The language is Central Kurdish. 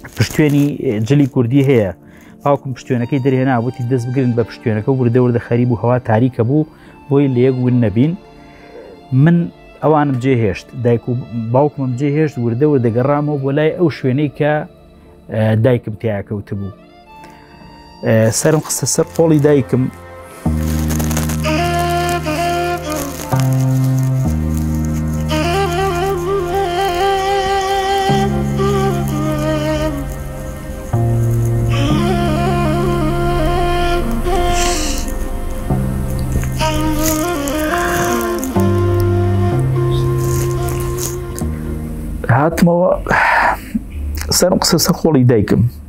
پشتێنی جلی کوردی هەیە باوکم پشتێنەکەی دەرهێنا بۆتی دەست بگرن بە پشتێنەکە و وردە خەریب و هەوا تاریکە بوو بۆی لە یەک ون نەبین من ئەوانم جێهێشت دایک و باوکمم جێهێشت وردە گەڕامەوە بۆ لای ئەو شوێنەی کە دایکم تیاکەوتە بوو سەرم قسە سەر قۆڵی دایکم هاتمەوە سەرم قسە سەر قۆڵی دایکم